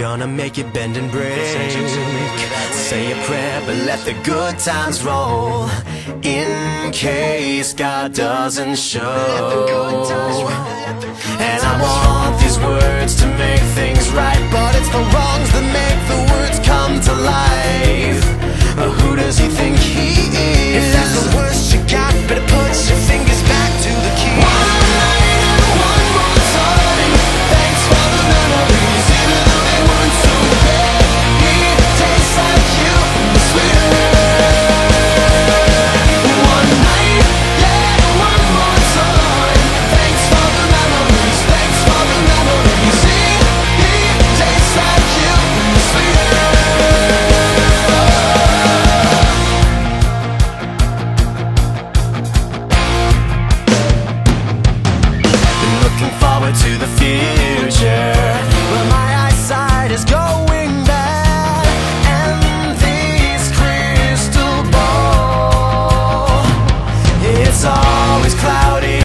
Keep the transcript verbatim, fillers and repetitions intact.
gonna make it bend and break. Say a prayer, but let the good times roll, in case God doesn't show. And I want these words to make things right, but it's the wrongs that make the words come to life. Who does he think he is? If that's the worst you got, better